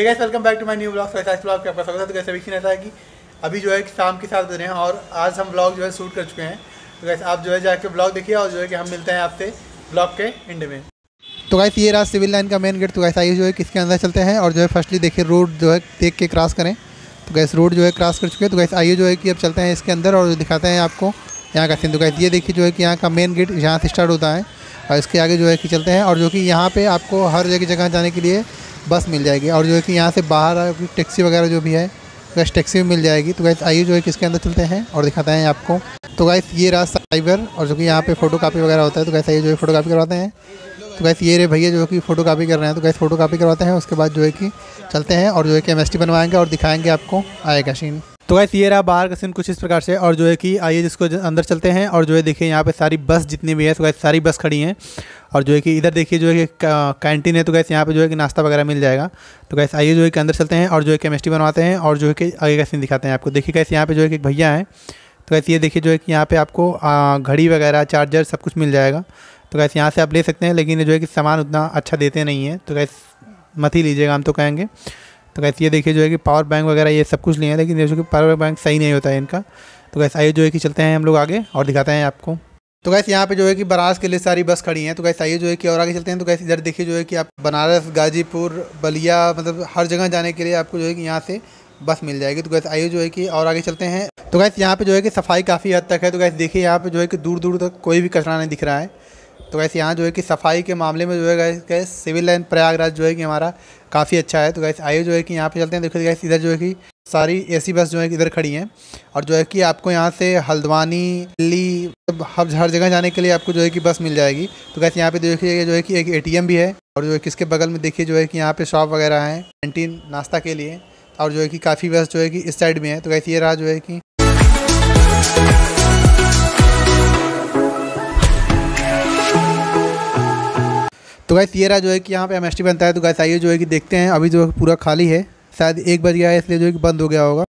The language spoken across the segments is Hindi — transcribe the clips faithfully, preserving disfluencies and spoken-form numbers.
Guys welcome back to my new blog. आज ब्लॉग का स्वागत है। तो कैसे भी ऐसा है कि अभी जो है शाम के सात बज रहे हैं और आज हम ब्लॉग जो है शूट कर चुके हैं। तो गाइस आप जो है जाके ब्लॉग देखिए और जो है कि हम मिलते हैं आपसे ब्लॉग के एंड में। तो गाइस ये रहा सिविल लाइन का मेन गेट। तो गाइस आइए जो है किसके अंदर चलते हैं और जो है फर्स्टली देखिए रोड जो है देख के क्रॉस करें। तो गाइस रोड जो है क्रॉस कर चुके हैं। तो गाइस आइए जो है कि अब चलते हैं इसके अंदर और दिखाते हैं आपको यहाँ का सीन। तो गाइस ये देखिए जो है कि यहाँ का मेन गेट यहाँ से स्टार्ट होता है और इसके आगे जो है कि चलते हैं और जो कि यहाँ पे आपको हर जगह जगह जाने के लिए बस मिल जाएगी और जो है कि यहाँ से बाहर टैक्सी वगैरह जो भी है गैस टैक्सी भी मिल जाएगी। तो गाइस आइए जो है किसके अंदर चलते हैं और दिखाते हैं आपको। तो गाइस ये रहा साइबर और जो कि यहाँ पे फ़ोटो कापी वगैरह होता है। तो गाइस आइए जो है फ़ोटो कापी करवाते हैं। तो गाइस ये रे भैया जो कि फ़ोटो कापी कर रहे हैं। तो गाइस फ़ोटो कापी करवाते हैं, उसके बाद जो है कि चलते हैं और जो है कि एम एस टी बनवाएंगे और दिखाएंगे आपको आएगा सीन। तो गाइस ये रहा बाहर का सीन कुछ इस प्रकार से और जो है कि आइए जिसको अंदर चलते हैं और जो है देखिए यहाँ पे सारी बस जितनी भी है तो गाइस सारी बस खड़ी हैं और जो है कि इधर देखिए जो है कि कैंटीन है। तो गाइस यहाँ पे जो है कि नाश्ता वगैरह मिल जाएगा। तो गाइस आइए जो है कि अंदर चलते हैं और जो है कि केमिस्ट्री बनवाते हैं और जो है कि आगे का सीन दिखाते हैं आपको। देखिए गाइस यहाँ पे जो है कि एक भैया हैं। तो गाइस ये देखिए जो है कि यहाँ पे आपको घड़ी वगैरह चार्जर सब कुछ मिल जाएगा। तो गाइस यहाँ से आप ले सकते हैं, लेकिन जो है कि सामान उतना अच्छा देते नहीं है। तो गाइस मत ही लीजिएगा, हम तो कहेंगे। तो गाइस ये देखिए जो है कि पावर बैंक वगैरह ये सब कुछ लिए हैं, लेकिन ये जो कि पावर बैंक सही नहीं होता है इनका। तो गाइस आइए जो है कि चलते हैं हम लोग आगे और दिखाते हैं आपको। तो गाइस यहाँ पे जो है कि बनारस के लिए सारी बस खड़ी हैं। तो गाइस आइए जो है कि और आगे चलते हैं। तो गाइस इधर देखिए जो है कि आप बनारस, गाजीपुर, बलिया मतलब हर जगह जाने के लिए आपको जो है कि यहाँ से बस मिल जाएगी। तो गाइस आइए जो है कि और आगे चलते हैं। तो गाइस यहाँ पे जो है कि सफाई काफ़ी हद तक है। तो गाइस देखिए यहाँ पे जो है कि दूर दूर तक कोई भी कचरा नहीं दिख रहा है। तो गाइस यहाँ जो है कि सफाई के मामले में जो है गाइस सिविल लाइन प्रयागराज जो है कि हमारा काफ़ी अच्छा है। तो गाइस आइए जो है कि यहाँ पे चलते हैं। देखिए गाइस इधर जो है कि सारी एसी बस जो है कि इधर खड़ी हैं और जो है कि आपको यहाँ से हल्द्वानी, दिल्ली हर हर जगह जाने के लिए आपको जो है कि बस मिल जाएगी। तो गाइस यहाँ पे देखिए जो है कि एक एटीएम भी है और जो है कि इसके बगल में देखिए जो है कि यहाँ पे शॉप वगैरह हैं, कैंटीन नाश्ता के लिए और जो है कि काफ़ी बस जो है कि इस साइड में है। तो गाइस ये रहा जो है कि तो गाइस ये रहा जो है कि यहाँ पे एम एस टी बनता है। तो गाइस आइए जो है कि देखते हैं। अभी जो पूरा खाली है, शायद एक बज गया है इसलिए जो है कि बंद हो गया होगा।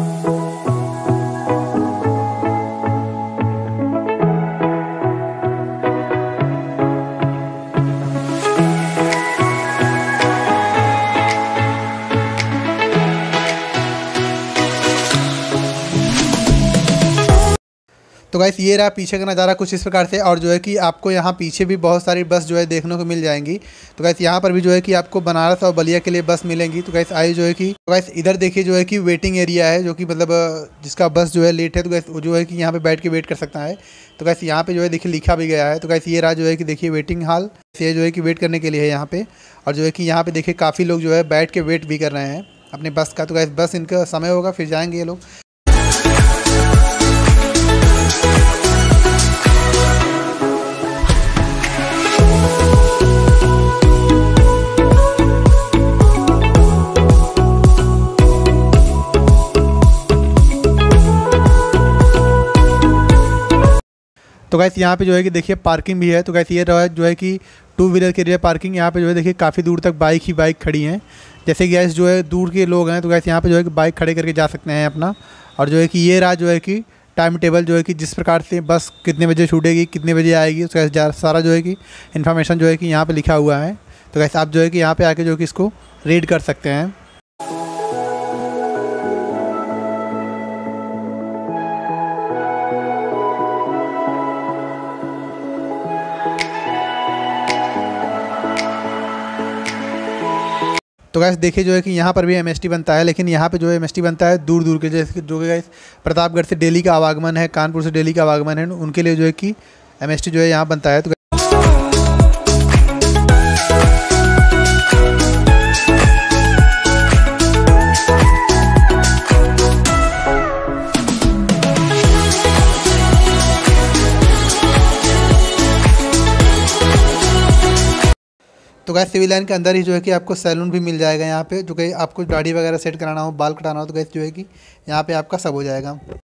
तो गाइस ये रहा पीछे का नज़ारा कुछ इस प्रकार से और जो है कि आपको यहाँ पीछे भी बहुत सारी बस जो है देखने को मिल जाएंगी। तो गाइस यहाँ पर भी जो है कि आपको बनारस और बलिया के लिए बस मिलेंगी। तो गाइस आइए जो है कि तो गाइस इधर देखिए जो है कि वेटिंग एरिया है, जो कि मतलब जिसका बस जो है लेट है तो गाइस वो जो है कि यहाँ पे बैठ के वेट कर सकता है। तो गाइस यहाँ पे जो है देखिए लिखा भी गया है। तो गाइस ये रहा जो है कि देखिए वेटिंग हॉल, ये जो है कि वेट करने के लिए है यहाँ पे और जो है कि यहाँ पे देखिए काफ़ी लोग जो है बैठ के वेट भी कर रहे हैं अपने बस का। तो गाइस बस इनका समय होगा फिर जाएंगे ये लोग। तो गाइस यहाँ पे जो है कि देखिए पार्किंग भी है। तो गाइस ये रहा जो है कि टू व्हीलर के लिए पार्किंग। यहाँ पे जो है देखिए काफ़ी दूर तक बाइक ही बाइक खड़ी हैं। जैसे कि गाइस जो है दूर के लोग हैं तो गाइस यहाँ पे जो है कि बाइक खड़े करके जा सकते हैं अपना। और जो है कि ये रहा जो है कि टाइम टेबल, जो है कि जिस प्रकार से बस कितने बजे छूटेगी, कितने बजे आएगी, उसका सारा जो है कि इन्फॉर्मेशन जो है कि यहाँ पर लिखा हुआ है। तो गाइस आप जो है कि यहाँ पर आके जो कि इसको रीड कर सकते हैं। तो गाइस देखिए जो है कि यहाँ पर भी एम एस टी बनता है, लेकिन यहाँ पे जो है एम एस टी बनता है दूर दूर के, जैसे जो कि गाइस प्रतापगढ़ से दिल्ली का आवागमन है, कानपुर से दिल्ली का आवागमन है, उनके लिए जो है कि एम एस टी जो है यहाँ बनता है। तो तो गाइस सिविल लाइन के अंदर ही जो है कि आपको सैलून भी मिल जाएगा यहाँ पे, जो कि आपको दाढ़ी वगैरह सेट कराना हो, बाल कटाना हो तो गाइस जो है कि यहाँ पे आपका सब हो जाएगा।